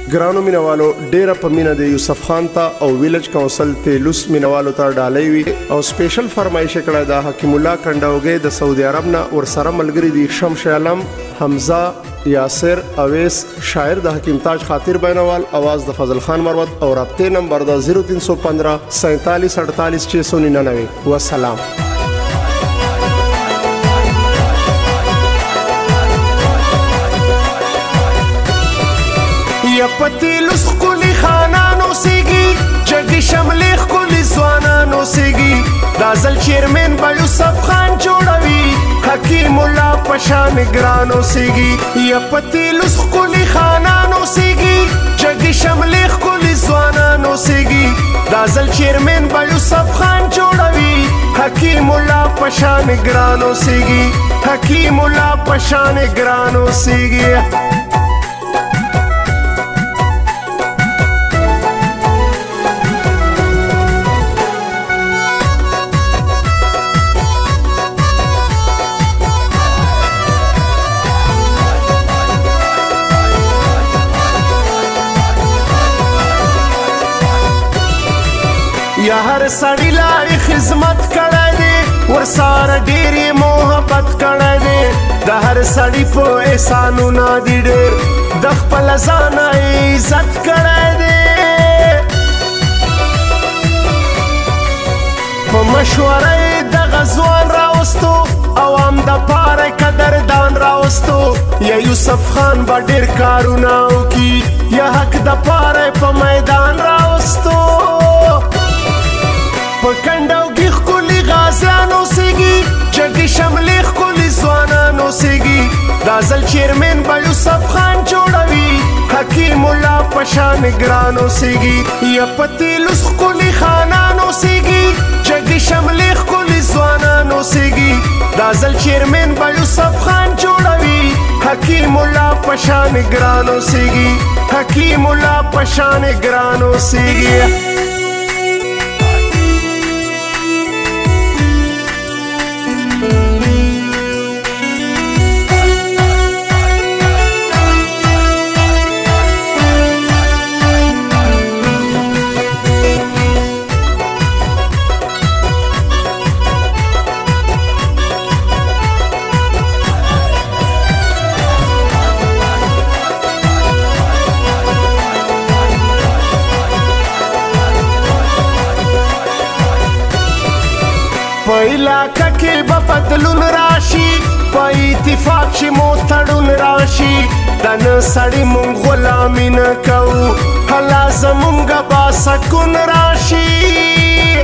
ګرانو مینوالو ډیره په مینه د یوسف خان ته او ویلج کونسل تیلوس مینوالو ته ډالۍ وي او سپیشل فرمایش کړی د حکیم الله کنډاوګي د سعودي عرب نه ورسره ملګری دي شمس عالم حمزه یاسر اویس شاعر د حکیم تاج خاطر بینوال आवाज د فضل خان مروت او رابطه نمبر د 0315 47 48 699 والسلام. یا پتیلوس خکلی خانانو سیگی جگی شملی خکلی زوانانو سیگی دازل چیرمن با یوسف خان جوڑوی حکیم اللہ پشان گرانو سیگی یا پتیلوس خکلی خانانو سیگی جگی شملی خکلی زوانانو سیگی دازل چیرمن با یوسف خان جوڑوی حکیم اللہ پشان گرانو سیگی حکیم اللہ پشان گرانو سیگی. یا هر سړی لا خدمت کړی دی ورسره ډېرې محبت کړی دی د هر سړي په احسانونه دي ډېر د خپل ځانه عزت کړی دی په مشوره یې دغه ځوان راوستو عوام دپاره قدردان راوستو یا یوسف خان به ډېر کارونه وکړي یا حق دپاره په میدان راوستو په کنډاوګي ښکلي غازیانو سیږي جګي شملې ښکلي ځوانانو سیږي دا ځل چیرمن به یوسف خان جوړوي حکیم الله په شان ګرانو سیږي یا په تیلوس ښکلي خانانو سیږي جګي شملې ښکلي ځوانانو سیږي دا ځل چیرمن به یوسف خان جوړوي حکیم الله په شان ګرانو سیږي حکیم الله په شان ګرانو سیږي. په علاقه کې به بدلون راشي په اتفاق چې مو تړون راشي دا نه سړي مونږ غلامي نه کوو هلا زمونږ به سکون راشي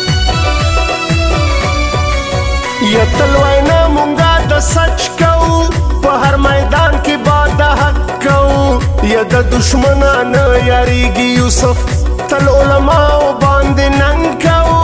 یا تل وینا مونږ د سچ کوو په هر میدان کې به د حق کوو یا د دشمنان نه یاریږي یوسف تل علماو باندې ننګ کوو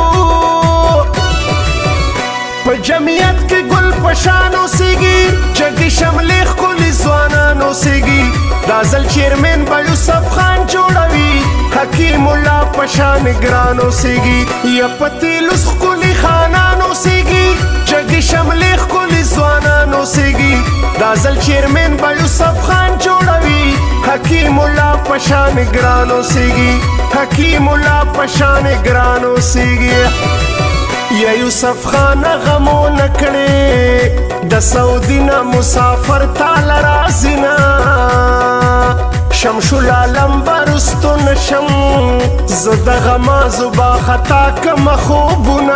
په جمعیت کې ګل پشانو سیږي جګي شملې ښکلي ځوانانو سیږي دا ځل چیرمن به یوسف خان جوړوي حکیم الله په شان ګرانو سیږي یا په تیلوس ښکلي خانانو سیږي جګي شملې ښکلي ځوانانو سیږي دا ځل چیرمن به یوسف خان جوړوي حکیم الله په شان ګرانو سیږي حکیم الله په شان ګرانو سیږي. یا یوسف خان غمو نکړې د سعودي نه مسافر تاله راځي نه شمشو العالم برستو نشم زه د غمازو با خطا کمه خوبونه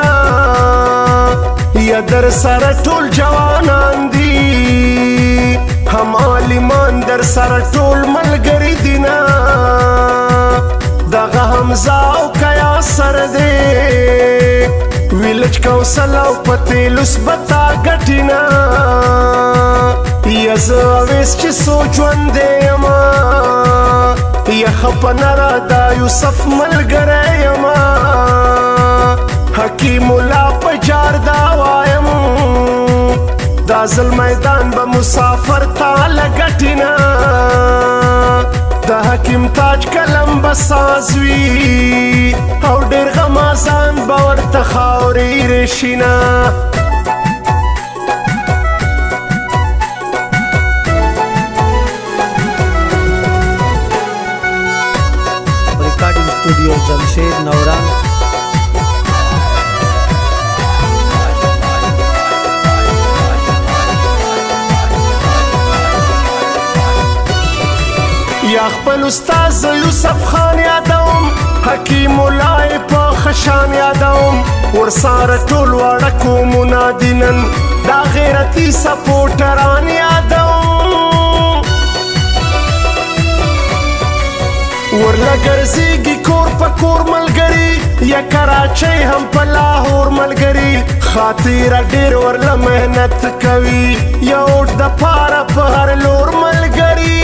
یا در سره ټول جوانان دي هم عالمان در سره ټول ملګري دي نه دغه حمزه او کیا سر دی ویلج کونسل او پتیلوس بتا ګټینا یا زه اویس چې سوچ وندې یما یا خپنه را دا یوسف ملګری یما حکیم الله په جار دا وایم دا ځل میدان به مسافر تاله ګټینا د حکیم تاج کلم بساز وي او ډېر غمازان به ورته خاورې رشینا स्टूडियो जमशेद नौरंग। یا خپل استاد یوسف خان یادوم، حکیم الله په خشان یادوم، ورساره ټول واړه قومونه دي نن دا غیرتي سپورټران یادوم، ورله ګرځېږي کور په کور ملګري، یا کراچۍ هم په لاهور ملګري، خاطره ډېر ورله محنت کوي، یا اوټ د پاره په هر لور ملګري،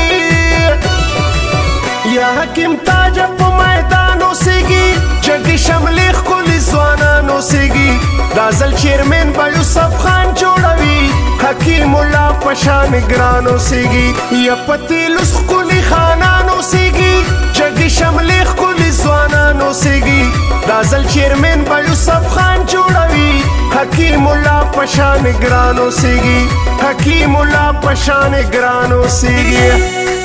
یا حکیم تاج په میدان اوسېږي، جګي شملې ښکلي ځوانان اوسېږي، دا ځل چیرمن به یوسف خان جوړوي، حکیم الله په شان ګران اوسېږي، یا په تیلوس ښکلي خانان اوسېږي، جګي شملې ښکلي ځوانان اوسېږي، دا ځل چیرمن به یوسف خان جوړوي، حکیم الله په شان ګران اوسېږي، حکیم الله په شان ګران اوسېږي.